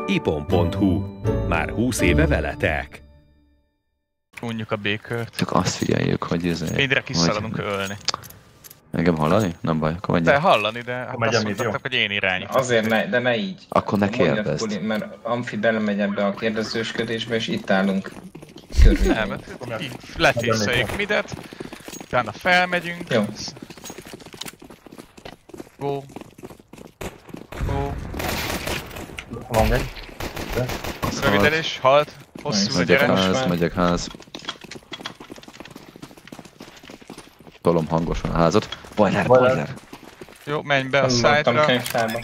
ipon.hu. Már 20 éve veletek. Unjuk a békört. Csak azt figyeljük, hogy ez... Mindre kiszaladunk ölni. Engem hallani? Nem baj, akkor De hallani, de hát megy, azt amit mondtátok, hogy én irányítom. Azért ne, de ne így. Akkor ne kérdezd. Mondjad, mert Amfi belemegy ebbe a kérdezősködésbe, és itt állunk körül. Nem, hát így lefészeljük midet, utána felmegyünk. Jó. Go. Go. Van egy. Röviden is, halt. Hosszú a Megyek gyerek. ház, megyek ház. Tolom hangosan a házat. Boiler! Jó, menj be a Mondtam site-ra. könyvtárba.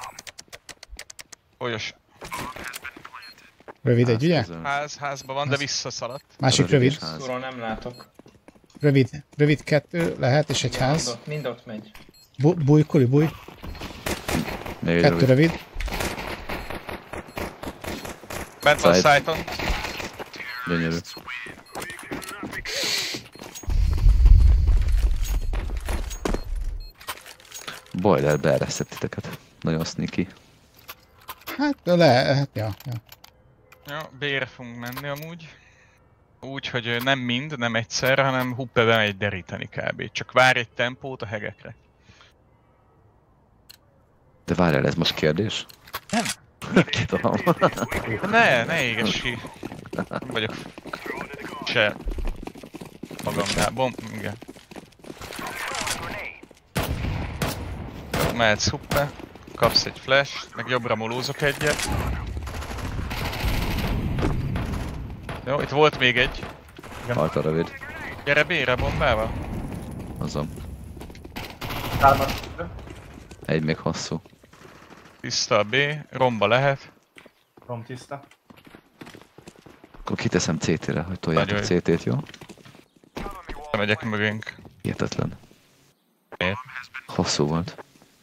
Olyos. Rövid egy, ugye? Házba van, de visszaszaladt. Másik rövid. Szóról nem látok. Rövid 2 lehet, és egy ház. Mind ott megy. Búj. Még 2 rövid. Bent van a site-on. Gyönyörű. Boiler beeresztett titeket. Nagyon sneaky. Hát lehet, ja. Jó, B-re fogunk menni amúgy. Úgy, hogy nem mind, nem egyszer, hanem Huppe bemegy deríteni kb. Csak várj egy tempót a hegekre. De várjál, ez most kérdés? Nem. Kitolom. Ne éges ki. Nem vagyok se magamnál. Igen. Mehetsz Huppe, kapsz egy flash, meg jobbra molózok egyet. Jó, itt volt még egy. Halt a rövid. Gyere B-re bombával. Azon. Hármas. Egy még hosszú. Tiszta a B, romba lehet. Rom tiszta. Akkor kiteszem CT-re, hogy toljátok Nagyon CT-t, jó? Megyek mögénk. Hihetetlen. Miért? Hosszú volt.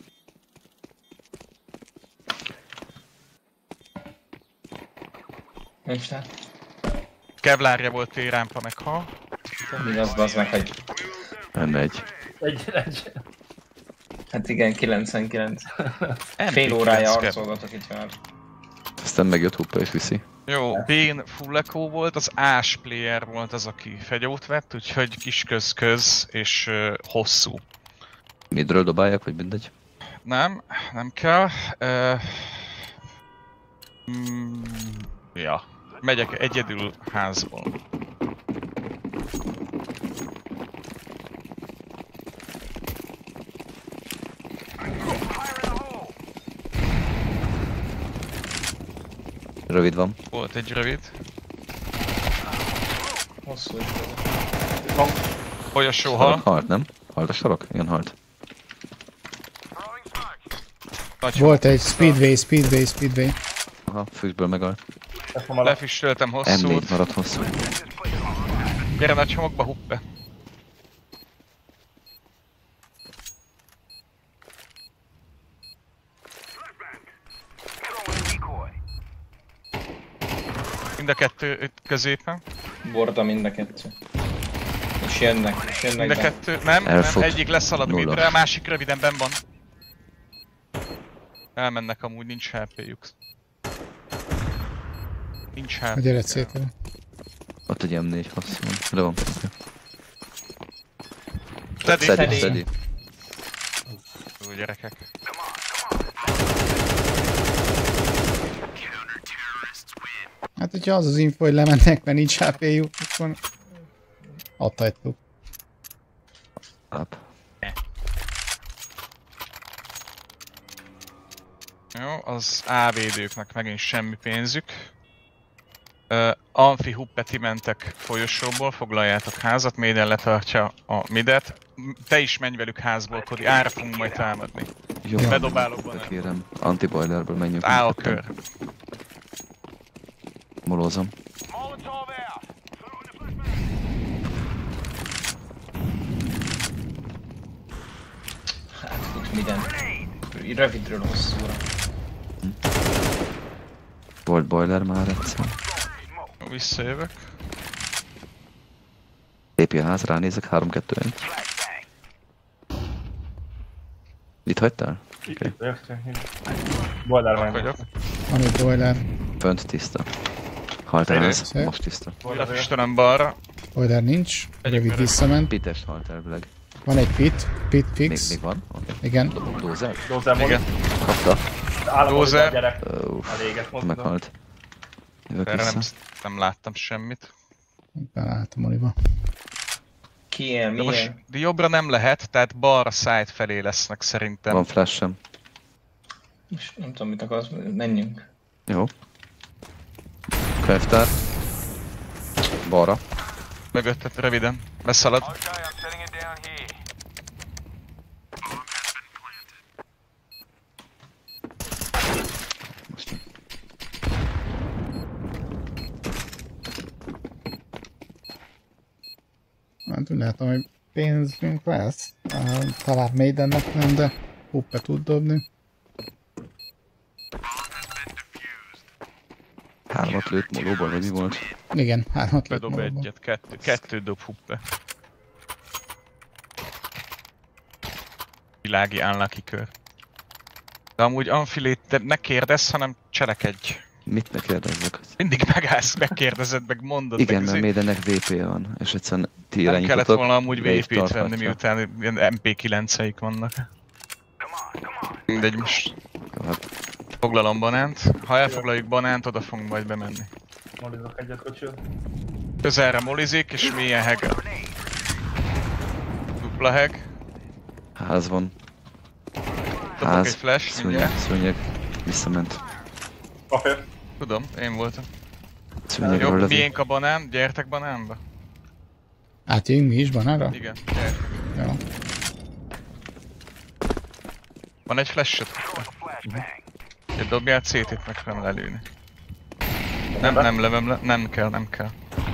Nincs rá. Kevlárja volt T-rámpa meg ha. Mi az bazd meg, hogy... Lenne egy. Egy. Hát igen, 99. Fél órája arcolgatok itt már. Aztán megjött Huppe és viszi. Jó, B-n full echo volt, az Ás player volt az, aki fegyót vett, úgyhogy kis köz és hosszú. Midről dobálják, vagy mindegy? Nem kell. Ja, megyek egyedül házból. Rövid van. Volt egy rövid. Hosszú is. Folyosó hal. Halt, nem? Halt a sarok? Igen, halt. Volt egy speedway. Aha, füstből megalt. Lefüstöltem M4 hosszút. maradt hosszú. Gyere nagy homokba, Huppe. Mind a kettő itt középen. Borda mind a kettő. És jönnek Mind a be. kettő. Nem, Elfut. egyik leszalad Nulla. midre, a másik röviden benn van. Elmennek amúgy, nincs HP-juk. Nincs HP. Gyere CT-re. Ott egy M4 hosszú van. De van. Teddy. Szedi. Jó gyerekek. Hát hogyha az info, hogy lemennek, mert nincs HP-juk, akkor adhatjuk. Up. Jó, az AVD-knek megint semmi pénzük. Amfi Huppe, ti mentek folyosóból, foglaljátok házat, Maiden letartja a midet. Te is menj velük házból, Kodi, ára fogunk majd támadni. Jó, Bedobálok de benne. kérem. Anti-boilerből menjünk. Áll a kör. Molózom. Hát fut minden. Rövidről hosszúra. Volt boiler már egyszer. Visszajövök. Lépi a ház, ránézek, 3-2-1. Itt hagytál? Boiler van. Vagyok. Van egy boiler. Fönt tiszta. Halt el ez, Szép. most tiszta. Újra füstölöm balra. Boiler nincs. Rövid öreg. visszament. Pites halt elvileg. Van egy pit fix. Még van? Okay. Igen. Dózer? Dózer Igen. Molly. Kapta. Állapodott a Dózer. gyerek. Uff, A léget mozdul. meghalt. Jövök Erre vissza. nem láttam semmit. Belálltam Oliba. Ki él, De mi most él? de jobbra nem lehet, tehát balra side felé lesznek szerintem. Van flash-em. Most nem tudom, mit akarsz, menjünk. Jó. Könyvtár. Balra. Mögötted röviden. Beszalad. Most nem. Hát úgy látom, hogy pénzünk lesz. Talán Maidennek nem, de Huppe tud dobni. 3-at lőtt molóból, vagy mi volt? Igen, 3-at lett Bedob magába. egyet, kettő dob Huppe. Világi unlucky kör. De amúgy Anfilét, te ne kérdezz, hanem cselekedj. Mit ne kérdezzek? Mindig megállsz, megkérdezed, meg mondod. Igen, meg mert azért Maidennek VP-je van, és egyszerűen ti nem kellett irányítotok. volna amúgy be is VP-t venni, tarthatja. miután ilyen MP9-eik vannak. Mindegy, most Jó, hát foglalom banánt. Ha elfoglaljuk banánt, oda fogunk majd bemenni. Molizok egyet kocsil. Közelre molizik, és milyen hegel. Dupla heg. ház van. Dobok Ház. egy flash, Szőnyeg, mindjárt. szőnyeg. Visszament. Kafé. Tudom, én voltam. Szőnyegről Jó, lövi. miénk a banán, gyertek banánba. Átjövünk mi is banára? Igen, gyertek. Jó. Van egy flash-ot? Ja, dobjál CT-t, meg nem lelőni. Nem lövöm le, nem kell.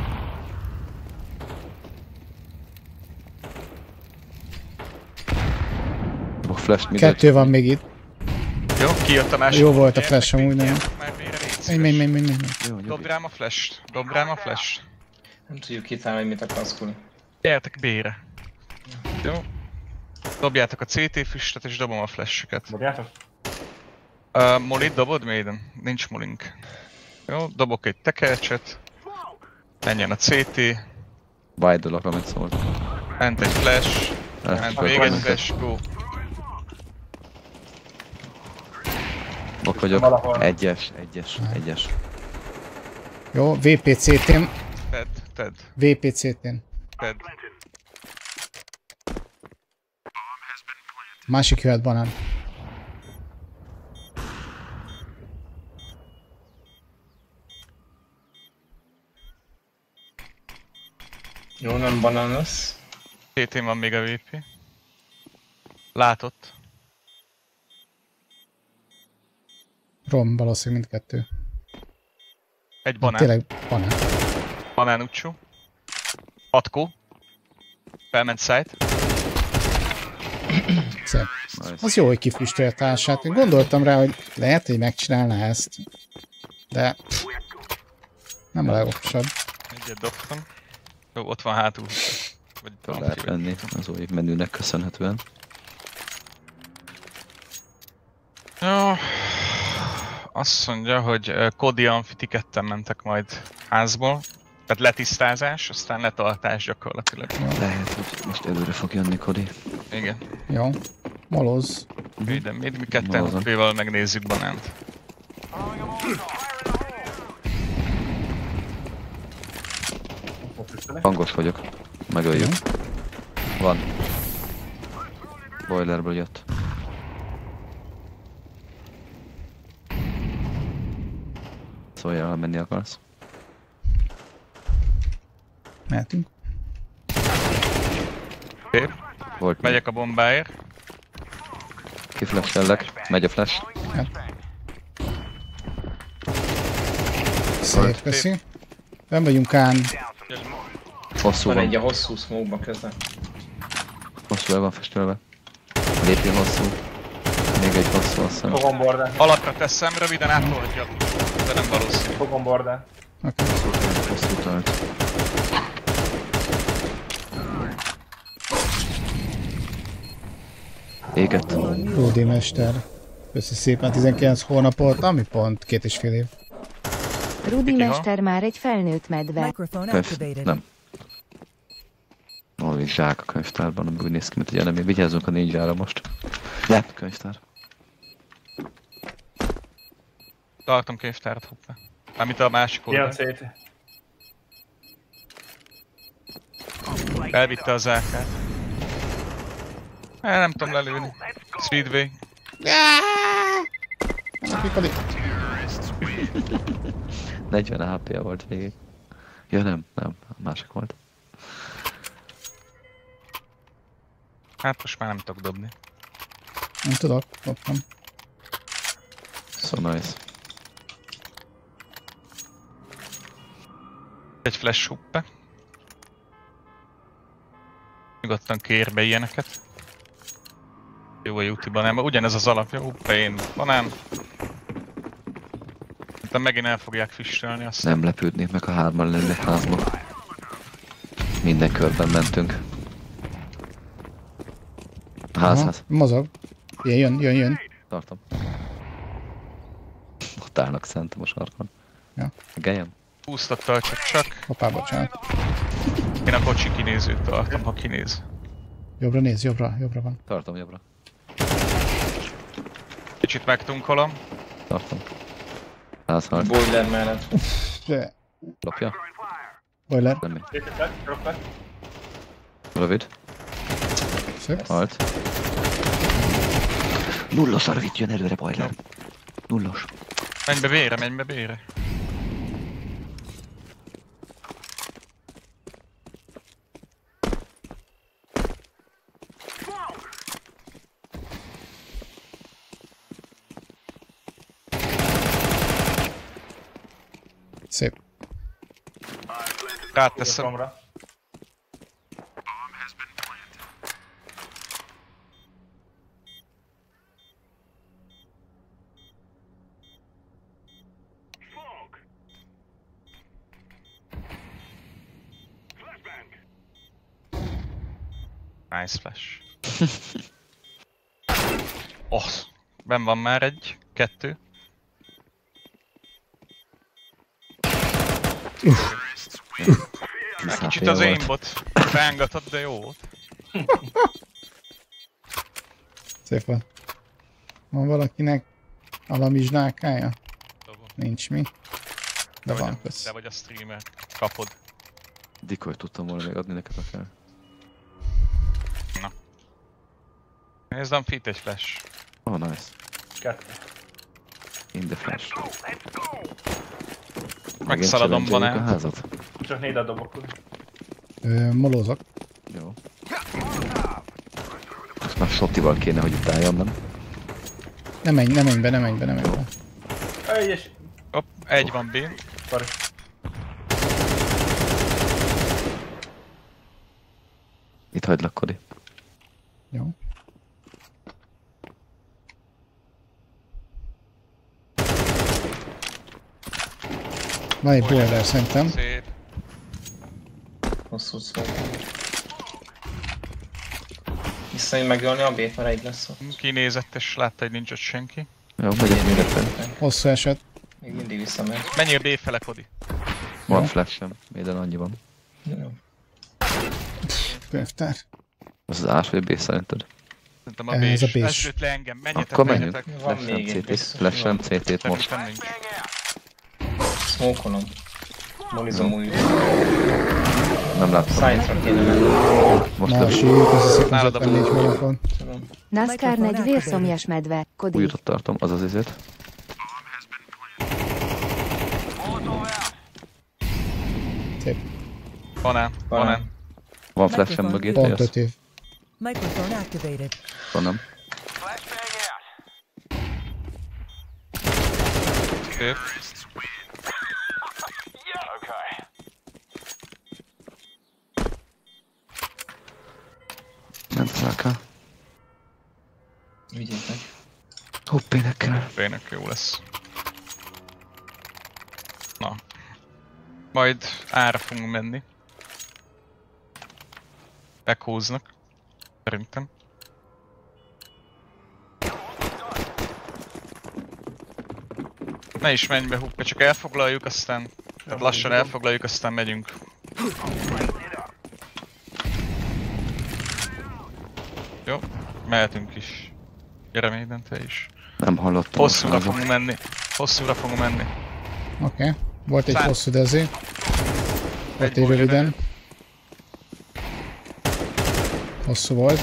Dobok flash-t mid. Kettő van még itt. Jó, kijött a másik. Jó volt a Gyertek, flash amúgy, nem? gyertek már mélyre, légy szíves. Menj. Jó, Dob nyugi. rám a flash-t, dob rám a flash-t. Nem tudjuk kitalálni, hogy mit akarsz kulni. Gyertek B-re. Jó. Dobjátok a CT füstöt és dobom a flash-öket. Dobjátok? Molit dobod, Maiden? Nincs molink. Jó, dobok egy tekercset. Menjen a CT. Wide-olok, amit szólt. Ment egy flash. Ment még egy flash, go. Bok vagyok. Valahol. Egyes. Jó, VPCT-n. Ted. VPCT-n. Másik jöhet banán. Jó, nem banán lesz. CT-n van még a VP. Látott. Rom valószínűleg mindkettő. Egy banán. Tényleg banán. Banán utcsó. Atkó. Felment side. Szép. Nice. Az jó, hogy kifüstölt a társát. Én gondoltam rá, hogy lehet, hogy megcsinálná ezt. De nem a legokosabb. Egyet dobtam. Jó, ott van hátul. Vagy Fel lehet venni az új menünek köszönhetően. Jó. Azt mondja, hogy Cody Amfi ketten mentek majd házból. Tehát letisztázás, aztán letartás gyakorlatilag. Lehet, hogy most előre fog jönni Cody. Igen. Jó. Moloz. De mi ketten Valóban. Huppéval megnézzük banánt. Hangos vagyok. Megöljük. Van. Boilerből jött. Szóljál, ha menni akarsz. Mehetünk. Szép. Volt. Megyek a bombáért. Kiflashellek. Megy a flash. Szép, köszi. Ben vagyunk ám. Hosszú Van van. egy a hosszú smoke-ba közben. Hosszú el van festőlve. Lépjél hosszú. Még egy hosszú, azt hiszem. Fogom bordán. Alapra teszem, röviden átolhatja. De nem valószínű. Fogom bordán. Oké. Hosszú tart. Éget. Ródi mester. Köszi szépen 19 hónapot, ami pont 2,5 év. Rudi mester már egy felnőtt medve. Nem. Valami zsák a könyvtárban, ami úgy néz ki, mint egy elemi. Vigyázzunk a ninjára most. Lehet könyvtár. Tartom könyvtárat, hoppá. Amit a másik oldal. Ilyen CT. Elvitte az AK-t. Nem tudom lelőni. Speedway. Pikali. 40 HP-ja volt végig. Ja nem, a másik volt. Hát most már nem tudok dobni. Nem tudok, dobtam. So nice. Egy flash hoppe. Nyugodtan kér be ilyeneket. Jó a UT-ban, nem? Ugyanez az alapja, hoppá én banán. De megint el fogják füstölni azt. Nem lepődnék meg, a hárman lenne házban. Minden körben mentünk. A házhoz. Mozog. Jön. Tartom. Ott állnak szerintem a sarkon. Ja. Geljem? Húztattal csak. Hoppá, bocsánat. Én a kocsi kinézőt tartom, ha kinéz. Jobbra néz, jobbra van. Tartom jobbra. Kicsit megtunkolom. Tartom. Házhalt. Boiler mellett. Lopja? Boiler. Nem. CT-t, Rövid. Szép. Halt. Nullos a rövid, jön előre boiler. Nullos. Menj be bére. Szép. Ráteszem. Jobbomra. Nice flash. Oh, benn van már egy, 2. Kicsit az aimbot rángatott, de jó volt. Szép van. Van valakinek alamizsnákája? Nincs mi. De van, kösz. Te vagy a streamer. Kapod. Dikoly tudtam volna még adni neked akár. Na. Nézd, van fit egy flash. Oh, nice. 2. In the flash. Megszaladom van a banán. házat? Csak 4 dobok. Molózok. Jó. Most már Sotival kéne, hogy itt álljon, nem? Ne menj be. És... Hopp, egy van B. Sorry. Itt hagylak, Kodi. Jó. Van egy boiler szerintem. Szép. Hosszú szó. Visszajön megölni a B-t, mert egy lesz ott. Kinézett és látta, hogy nincs ott senki. Jó, megyek még egyszer. Hosszú eset. Még mindig visszamegy. Menjél B fele, Kodi. Van flash-em, minden annyi van. Jó. Könyvtár. Az az ás vagy B szerinted? Szerintem a B Ez a is. B is. Ez lőtt le engem. Menjetek, Akkor menjünk. menjetek. Van Flash-em még egy CT-t, biztos. flash-em CT-t most. Szerintem nincs. Smoke-olom. Molizom új. Nem láttam. Science-ra kéne menni. Most Na, lövök. sír, köszi szépen Nálad a 54 hónapon. Tudom. NASCAR egy vérszomjas medve. Kodi. Újra tartom, az az izét. Szép. Banán. Van flash-em mögé, Pont jössz? 5 év. Microphone activated. Van nem? Szép. Nem találkál. Vigyétek. Hoppének kell. B-nek jó lesz. Na. Majd ára fogunk menni. Meghúznak. Szerintem. Ne is menj be, Hukka, csak elfoglaljuk, aztán... Tehát lassan elfoglaljuk, aztán megyünk. Jó, mehetünk is. Gyere Maiden, te is. Nem hallottam. Hosszúra fogunk menni. Hosszúra fogunk menni. Oké. Volt egy hosszú dezi. Volt egy volt röviden. Hosszú volt.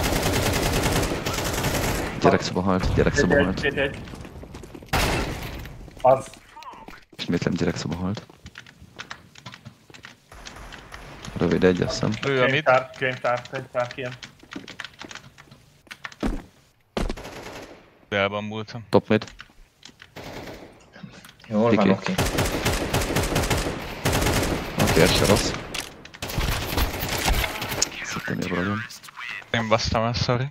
Gyerekszoba halt, gyerekszoba halt. Egy. Az. Ismétlem gyerekszoba halt. Rövid egy, azt hiszem. Lő a mid. Könyvtár ilyen. Elbambultam. Top mid. Jól van, oké. Oké, ez se rossz. Szerintem jobbra jön. Én basztam el, sorry.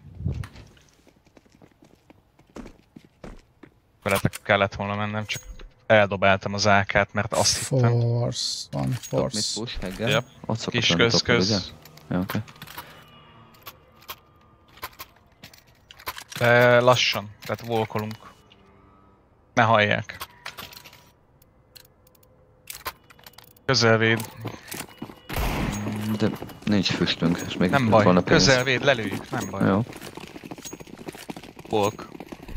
Veletek kellett volna mennem, csak eldobáltam az AK-t, mert azt hittem. Force, van Top mid force. push, heggel. Yep. Ott szokott Kis lenni top mid, ugye? köz. Ja, oké. De lassan, tehát volkolunk. Ne hallják. Közelvéd. De nincs füstünk, és még Nem itt baj, van a pénz. közelvéd, lelőjük, nem baj. Jó. Volk.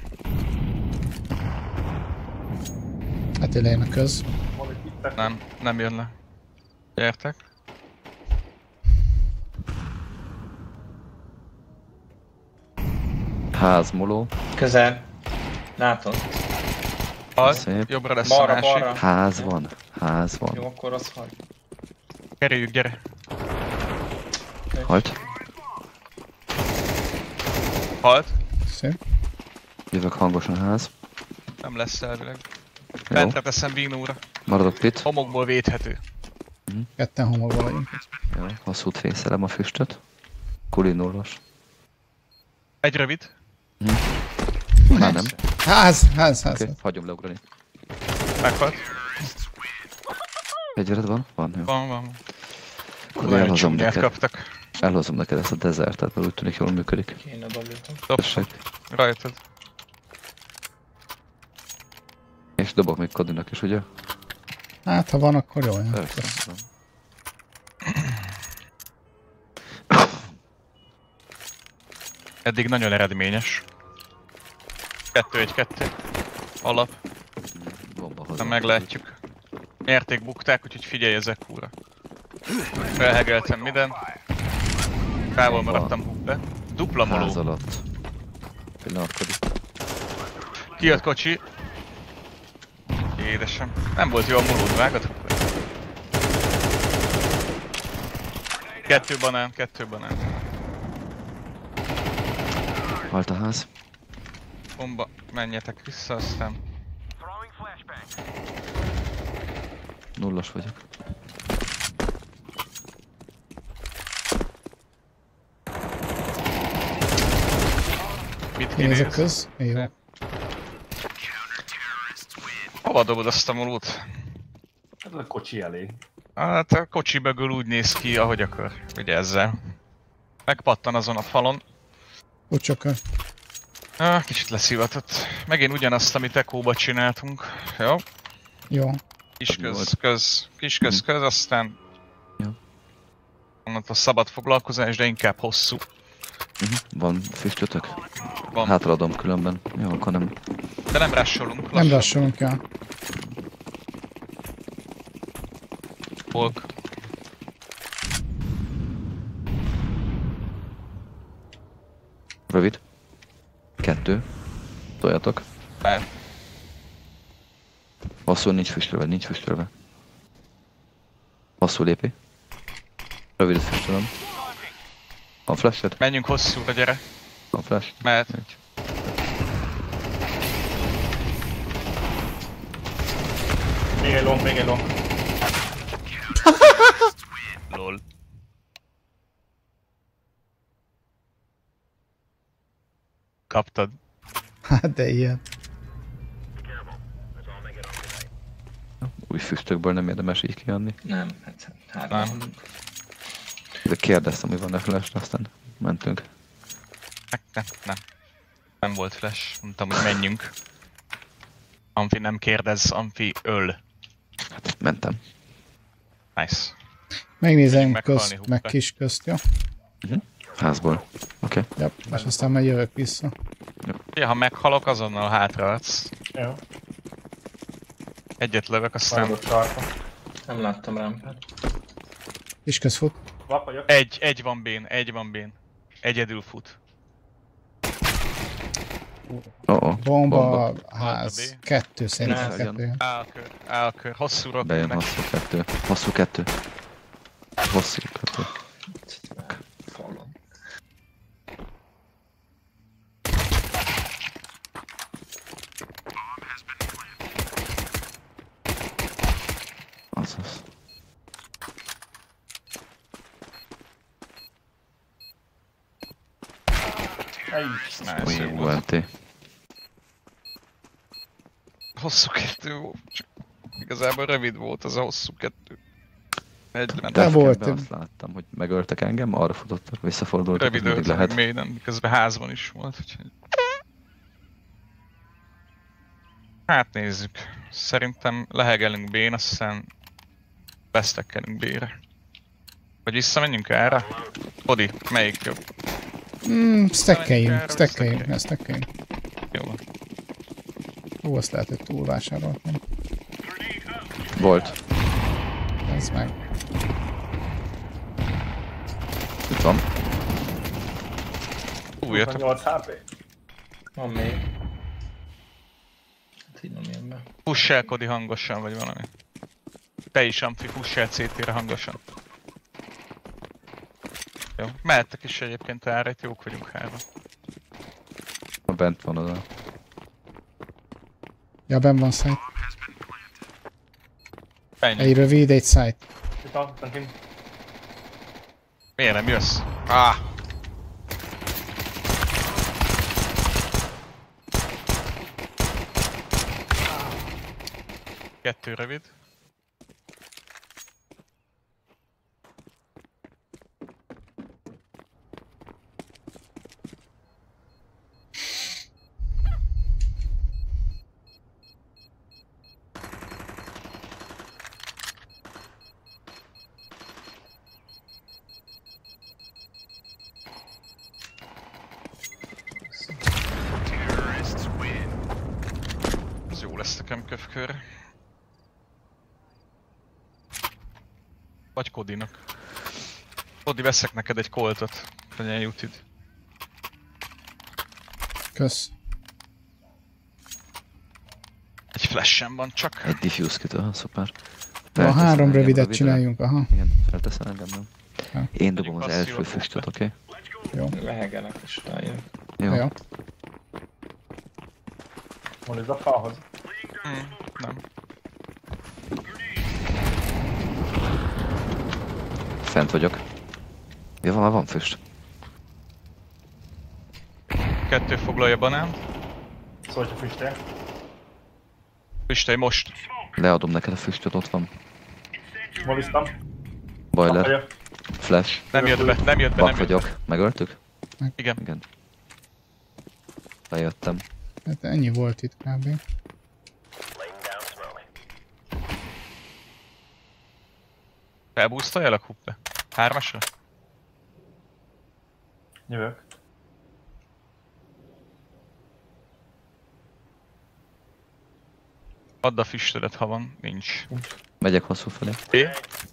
Hát elején a köz. Nem jön le. Gyertek. Házmoló. Közel. Látod? Halt, Szép. jobbra lesz a Balra, másik. balra. Ház van. Ház van. Jó, akkor az hagy. Kerüljük, gyere. Halt. Halt. Szép. Jövök hangosan ház. Nem lesz elvileg. Jó. Bentre teszem Vignóra. Maradok itt. Homokból védhető. Ketten homokban vagyunk. Jó. Hosszút fészelem a füstöt. Kuli nullos. Egy rövid. Már nem. Ház. Oké, hagyom leugrani. Meghalt. Fegyvered van? Van, jó. Van. Akkor Nagyon elhozom csúnyát neked. kaptak. Elhozom neked ezt a desertet, mert úgy tűnik jól működik. Kéne dobjutok. Dobtam. Tessék. Rajtad. És dobok még Kodinak is, ugye? Hát ha van, akkor jó. Ja. Persze. Eddig nagyon eredményes. 2-1-2. Alap. Bomba Nem hozom. meglátjuk. Nyerték, bukták, úgyhogy figyelj ezek úra. Felhegeltem minden. Távol maradtam Huppe. Dupla Ház moló. alatt. Pillanat, Kodi. Kijött kocsi. Édesem. Nem volt jó a molód, vágod? Kettő banán. Halt a ház. Bomba. Menjetek vissza, aztán. Nullos vagyok. Mit Kinéz a kinéz? köz. Jó. Hova dobod azt a molót? Ez a kocsi elé. Hát a kocsi mögül úgy néz ki, ahogy akar. Ugye ezzel. Megpattan azon a falon. Ucsoka. Kicsit leszivatott. Megint ugyanazt, amit Ekóba csináltunk. Jó? Jó. Kis köz, aztán... Jó. Onnantól szabad foglalkozás, de inkább hosszú. Van füstötök? Van. Hátraadom különben. Jó, akkor nem. De nem rassolunk. Nem rassolunk el. Volk. Rövid. 2. Toljatok. Bár. Hosszú nincs füstölve. Hosszú lépi. Rövid füstölöm. Van flashed? Menjünk hosszúra, gyere. Van flash? Mehet. Még egy long. Lol. Kaptad. Hát de ilyen. Új füstökből nem érdemes így kiadni. Nem, hát Nem. De kérdeztem, hogy van-e flash, aztán mentünk. Nem volt flash. Mondtam, hogy menjünk. Amfi nem kérdez, Amfi öl. Hát mentem. Nice. Megnézem Meghalni, közt, Huppe. meg kis közt, jó? Házból. Oké. Ja, és aztán majd jövök vissza. Ja, ha meghalok, azonnal hátraadsz. Jó. Egyet lövök, aztán Maradott sarka. Nem láttam rampát. Kis köz fut. Vap vagyok. egy van bén, egy van bén. Egyedül fut. Bomba, B. ház. 2 szerintem, Ne, 2. Állkör, hosszúra Bejön meg. hosszú 2. Hosszú 2. Hosszú 2. Fallon. Azaz. Nice, jó volt. ULT. Hosszú kettő volt. Csak igazából rövid volt az a hosszú kettő. Egy ment. De volt. Azt láttam, hogy megöltek engem, arra futottak, visszafordultak, Rövid mindig öltem, lehet. mélyden, miközben házban is volt. Úgyhogy... Hát nézzük. Szerintem lehegelünk B-n, aztán besztekkelünk B-re. Vagy visszamenjünk erre? Odi, melyik jobb? Stackeljünk, Stackeljünk. stackeljünk. Jó van. Ó, azt lehet, hogy túlvásároltam. Volt. Ez meg. Itt van. Jöttem. 28 HP. Van még. Hát így nem jön be. Push-el Kodi hangosan, vagy valami. Te is, Amfi, push-el CT-re hangosan. Jó, mehettek is egyébként erre, itt jók vagyunk hárman. A bent van oda. Ja, benn van site. Ennyi. Egy rövid, egy site. Itt van, kint. Miért nem jössz? Ah! Kettő rövid. Ez jó lesz nekem kövkör. Vagy Kodinak. Kodi, veszek neked egy koltot. Legyen jutid. Kösz. Egy flash-em van csak. Egy diffuse kitől, szuper. A 3 Felteszel engem rövidet csináljunk, aha. Igen, felteszel engem, nem? Ja. Én dobom az Passzív első a füstöt, Huppe. oké? Lehegelek és rájön. Jó. Jó. Van ez a falhoz. Nem. Fent vagyok. Ja, van füst. Kettő foglalja banán. Szólj a füstél. Füstelj most. Leadom neked a füstöt, ott van. Moliztam. Boiler, Vagyok. flash. Nem jött be, nem jött be, Bak nem jött be. vagyok. Megöltük? Igen. Igen. Bejöttem. Hát ennyi volt itt kb. Felbúztoljalak, Huppe? 3-asra? Jövök. Add a füstödet, ha van. Nincs. Megyek hosszú felé. B.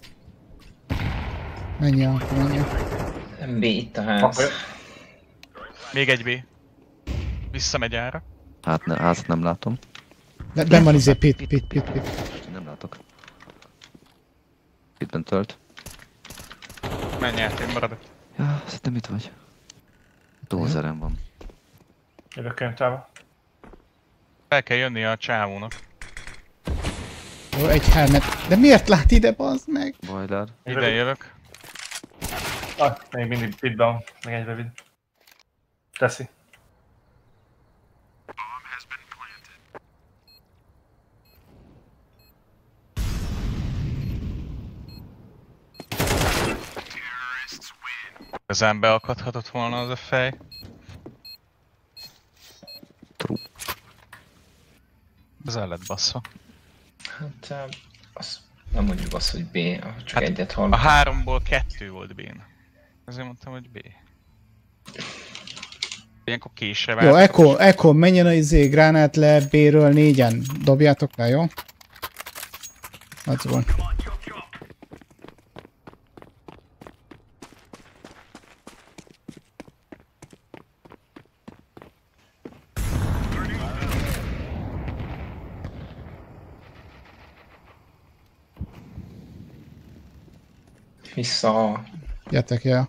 Menj el, menj el. MB itt a ház. Vap vagyok. Még egy B. Visszamegy ára. Házat nem látom. Benn van izé pit. Nem látok. Pitben tölt. Menj át, én maradok. Ja, szerintem itt vagy. Dózerem van. Jövök könyvtába. Fel kell jönni a csávónak. Jó, egy helmet. De miért lát ide, bazd meg? Boiler. Ide jövök. Ah, még mindig pitben van. Meg egy rövid. Teszi. Igazán beakadhatott volna az a fej. True. Az el lett basszva. Hát, azt nem mondjuk azt, hogy B, csak Hát egyet A hallottam. 3-ból 2 volt B-n. Ezért mondtam, hogy B. Ilyenkor késre Jó, váltok. Echo, menjen a gránát le B-ről 4-en. Dobjátok le, jó? Az van. Vissza. Gyertek, ja.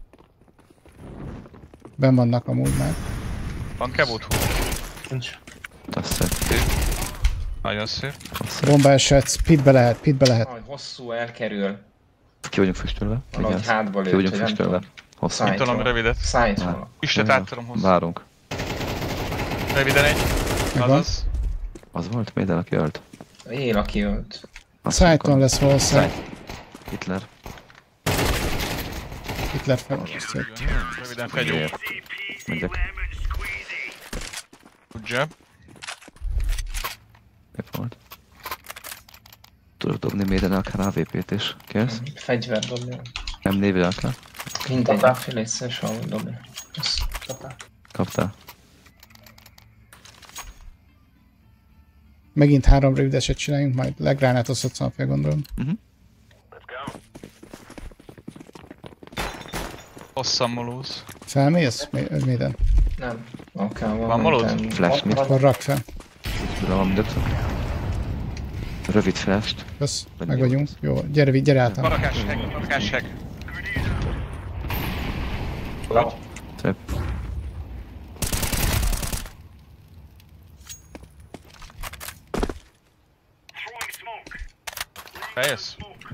Ben vannak amúgy már. Van kebut? Nincs. Azt szép. Nagyon szép. Bomba eset, pitbe lehet. Aj, hosszú elkerül. Ki vagyunk füstölve? Valahogy hátba Ki lőtt, vagyunk hogy nem füstölve? tudom. Hosszú. Nem tudom rövidet. Szájt van. Üstet át tudom hozni. Várunk. Röviden egy. Megvan. Azaz. Az volt Méden, aki ölt? Él, aki ölt. Szájton lesz valószínűleg. Hitler. Hitler fel. Röviden fegyó. Megyek. Good job. Épp volt. Tudok dobni Méden akár AVP-t is. Kérsz? Fegyver dobja. Nem névre akár? Mindegy, félészes, ahogy dobja. Kaptál? Megint 3 rövideset csináljunk, majd legránátozhatsz napja, gondolom. Hosszan molóz. Felmész? Minden. Nem. Akár Van molóz? Flash mit? Akkor rakd fel. Tudom, mindent. Rövid flash-t. Kösz, meg vagyunk. Jó, gyere át. Barakás heg. Szép. Bejössz?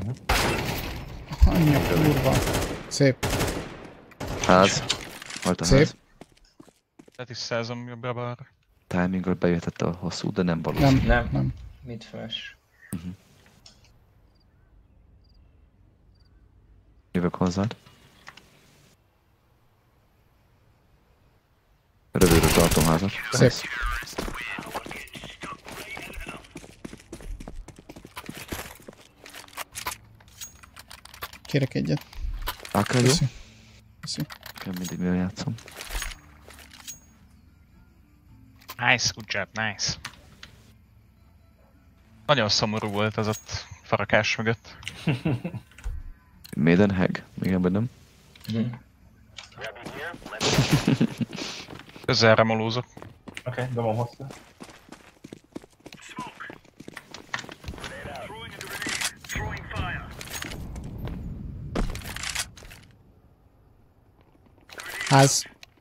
Anyja kurva. Szép. Ház. Volt a Szép. ház. Letisztázom jobbra-balra. Timingről bejöhetett a hosszú, de nem valós. Nem. Mid flash. Jövök hozzád. Rövidre tartom házat. Szép. Kérek egyet. Akár jó? Köszi. Nekem mindig mivel játszom. Nice, good job, nice. Nagyon szomorú volt az ott farakás mögött. Maiden Hag? Igen, vagy nem? Közelre molózok. Oké, dobom hosszú. Ház.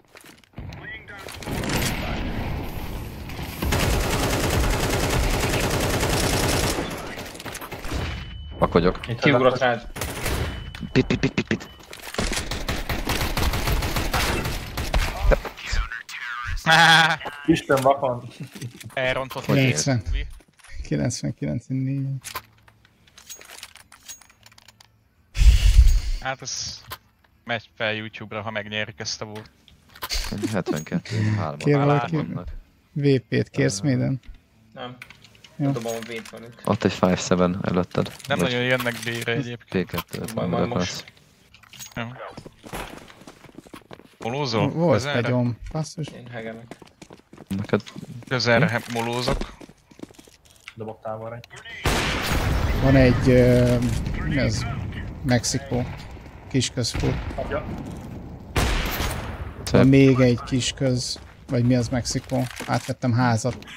Pak vagyok. Kiugrott rád. Pit. Isten vakon. Elrontott 90. 99-4. Hát ez megy fel YouTube-ra, ha megnyerjük ezt a volt. 72. 3 Kér valaki? vannak. VP-t kérsz minden? Nem. Jó. Dobom a B-t velük. Ott egy 5-7 előtted. Nem nagyon jönnek B-re egyébként. P2 Majd most. lesz. Jó. Molózol? Volt Közelre? pegyom. Basszus. Én hegelek. Neked Közelre molózok. Dobok távolra. Van egy... mi az? Mexikó. Kisközfut. Adja. Van még egy kisköz. Vagy mi az Mexikó? Átvettem házat.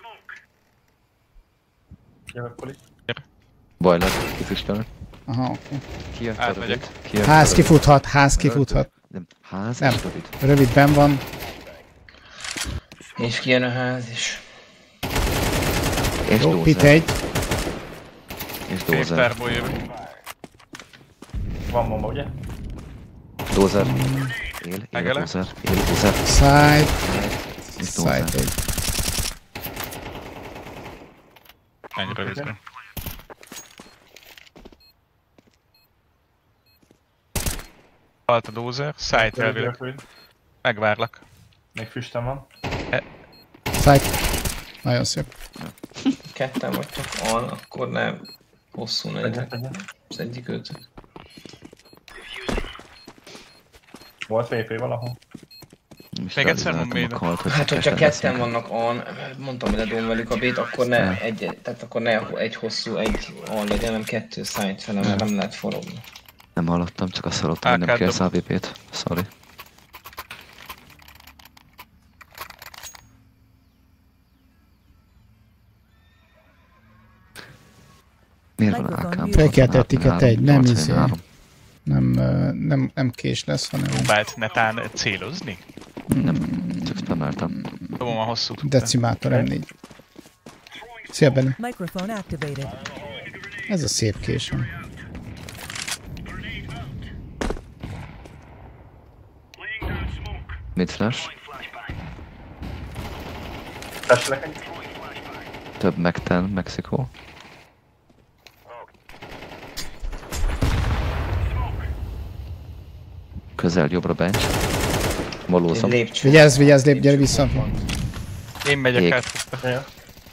Jövök poli. Bajlad, kifüstelnek. Aha, oké. Kijött a Átmegyek. rövid. Ház kifuthat, ház kifuthat. Nem, ház Nem. és rövid. Rövidben van. És kijön a ház is. És Jó, pit dózer. egy. És dózer. Péterból jövök. Van bomba, ugye? Dózer. Él Megele? dózer. Él dózer. Side. És Side dózer. egy. Ennyi rövidre. Halt a dozer, szájt elvileg. Rövid. Megvárlak. Még füstem van. Side. Nagyon szép. ketten vagytok, akkor ne hosszú legyen az egyik őtök. Volt VP valahol? Még egyszer mondom még. Hát, hogyha ketten vannak mondtam, hogy ledom velük a B-t, akkor ne egy hosszú, egy A legyen, hanem kettő side fele, mert nem lehet forogni. Nem hallottam, csak azt hallottam, hogy nem kérsz AWP-t. Sorry. Miért van AK-m? Felkeltették a tegy, nem izé. Nem kés lesz, hanem... Próbált netán célozni? Nem, csak spameltem. Dobom a hosszút. Decimátor M4. Szia Benni. Microphone activated. Ez a szép késem. Mid flash. Tesselek egy? Több Meg-10, Mexikó. Közel jobbra bench. Valószom. Vigyázz, lép, gyere vissza. Én megyek át. Ja.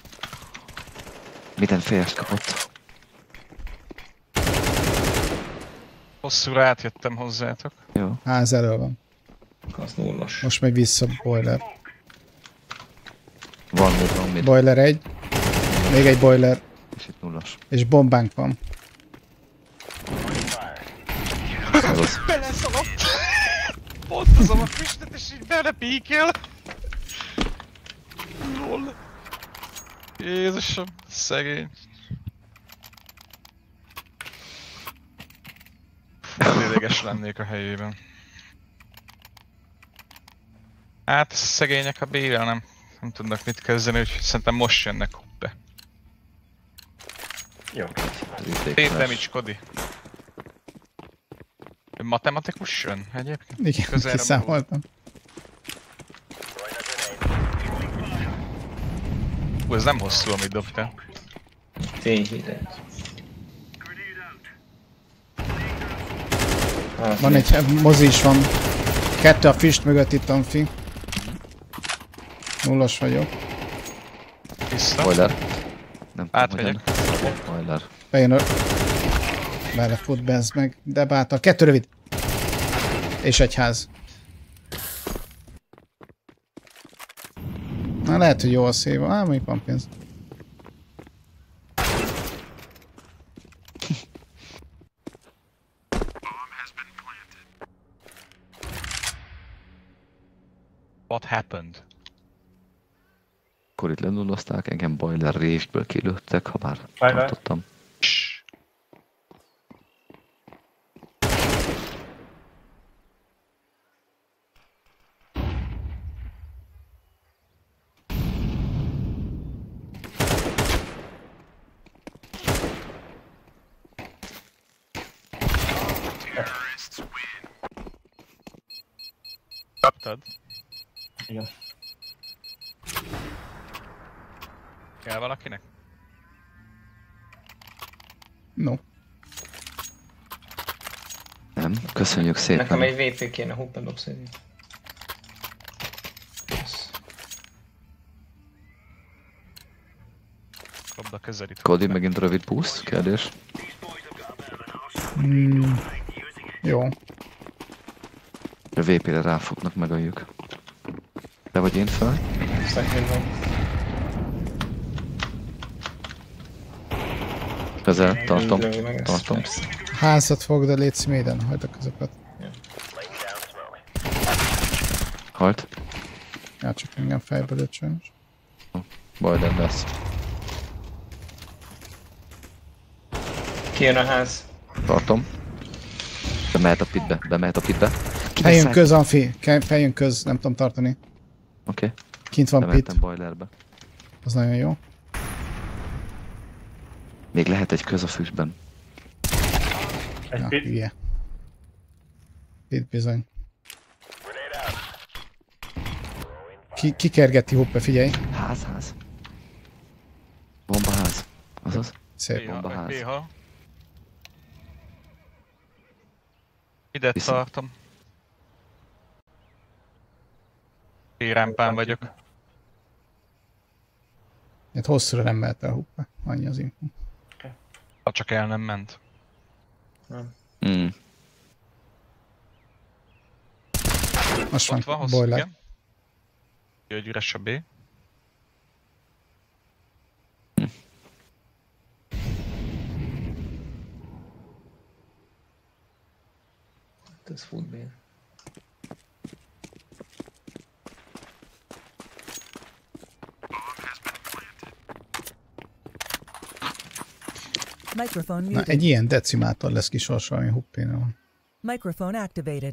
Minden félst kapott. Hosszúra átjöttem hozzátok. Jó. Ház elől van. Az nullas. Most megy vissza boiler. Van mid. Boiler 1. Még egy boiler. És itt nullas. És bombánk van. Beleszaladt! Pontozom a füstöt és így belepíkél! Lol. Jézusom, szegény. Fú, ideges lennék a helyében. Hát szegények a B-vel nem tudnak mit kezdeni, úgyhogy szerintem most jönnek be. Jó. 7 damage, Kodi. Matematikus jön egyébként? Igen, kiszámoltam. Ez nem hosszú, amit dobtál. T-hidet. Van egy mozi is van. 2 a füst mögött itt, Amfi. Nullas vagyok. Vissza. Boiler. Nem Átvegyek. Boiler. Bejön a... Belefut, bezd meg. De bátor. 2 rövid. És egy ház. Na lehet, hogy jó a széva. Mondjuk van pénz. What happened? Akkor itt lenullozták, engem boiler rave-ből kilőttek, ha már tartottam. Kaptad? Igen. Kell valakinek? No. Nem, köszönjük szépen. Nekem egy VP kéne, huppedox egy. Dobd a közelít. Kodi, megint rövid boost, kérdés. Jó. A VP-re ráfognak meg a lyuk. De vagy én fel? Közel, tartom. Házat fog, de légy szméden, hagyd a közepet. Halt. Ja, csak engem fejbe lőtt sajnos. Boiler lesz. Kijön a ház. Tartom. Bemehet a pitbe. Feljön köz, Amfi. Feljön köz, nem tudom tartani. Oké. Kint van pit. Bemehetem boilerbe. Az nagyon jó. Még lehet egy köz a füstben. Egy Ja, pit. hülye. Pit bizony. Kikergeti Hoppe, figyelj. Ház. Bombaház. Azaz? Szép. Bombaház. PH. Ide tartom. P-rámpán vagyok. Hát hosszúra nem mehet el a huppa. Annyi az info. Ha csak el nem ment. Mm. Most Ott van van hosszú, boiler. igen. Hogy üres a B. Ez futbél. Microphone Na, muted. egy ilyen decimátor lesz kisorsolva, huppénál van. Microphone activated.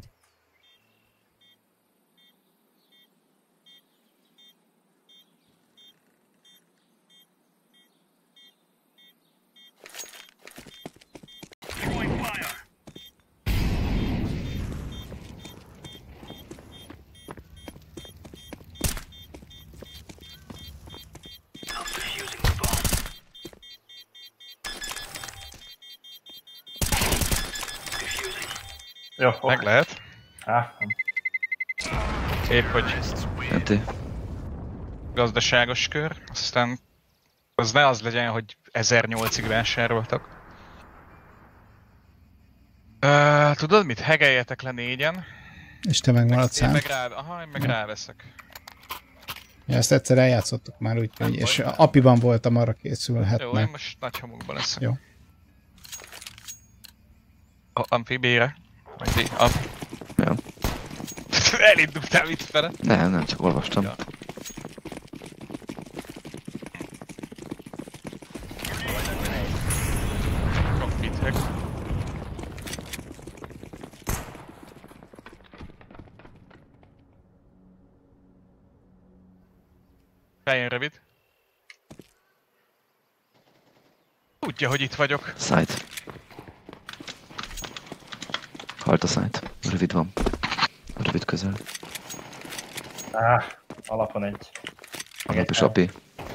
Jó, Meg lehet. Nem. Épp, hogy Empty. gazdaságos kör. Aztán az ne az legyen, hogy 1008-ig vásároltak. Tudod mit? Hegeljetek le 4-en. És te megmaradsz Én szám. én meg ráveszek. Ja, ezt egyszer eljátszottuk már úgy, hogy, és apiban voltam, arra Jó, én készülhetne. most nagy homokban leszek. Jó. Amfibére. Vagy amp. Ja. Elindultál itt fele. Nem, csak olvastam. Ja. Cockpit hack. Feljön rövid. Tudja, hogy itt vagyok. Site. Halt a site. Rövid van. Rövid közel. Alapon egy. Alap is api.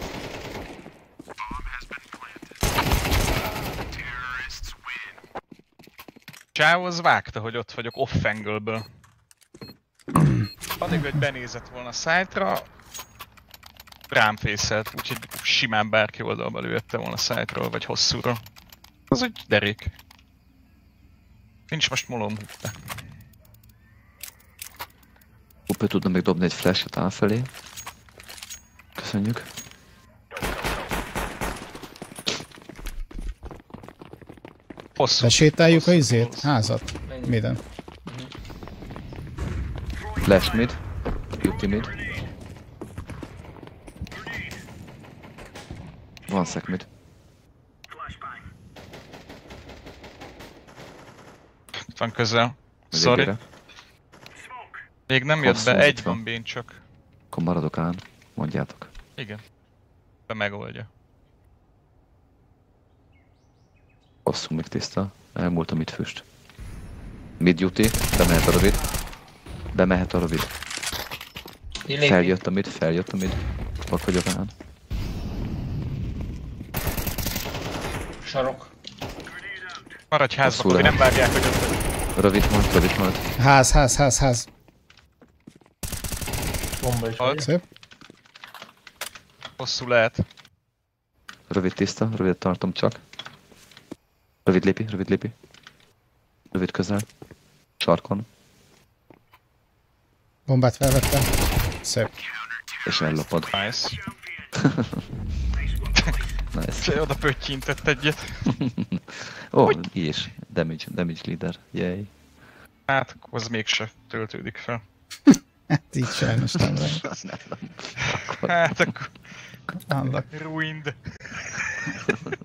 Csáó az vágta, hogy ott vagyok off angle-ből. Addig, hogy benézett volna a site-ra, rám fészelt, úgyhogy simán bárki oldalba lőtte volna a site-ról, vagy hosszúról. Az úgy derék. Nincs most molom húpta. Hoppé tudna még dobni egy flashet álfelé. Köszönjük. Hosszú. Besétáljuk a izét? Házat? Menjünk. Minden. Flash mid. Beauty mid. Van szek mid. Itt van közel. Sorry. Végére. Még nem jött Hosszú be, egy itt van van. bén csak. Akkor maradok án. Mondjátok. Igen. De megoldja. Hosszú még tiszta. Elmúlt a mid füst. Mid duty. Bemehet a rövid. Bemehet a rövid. Feljött a mid. Ott vagyok án. Sarok. Maradj házba, Hosszú hogy nem lehet. vágják, hogy ott vagy. Rövid volt. Ház. Bomba is. Halt. vagy. Szép. Hosszú lehet. Rövid tiszta. Rövid tartom csak. Rövid lépi. Rövid közel. Sarkon. Bombát felvettem. Szép. És ellopod. Nice. Nice. Oda pöttyintett egyet. Ó, és damage leader. Yay. Hát, az mégse töltődik fel. Hát így sajnos nem rá. Hát akkor Annak. ruined.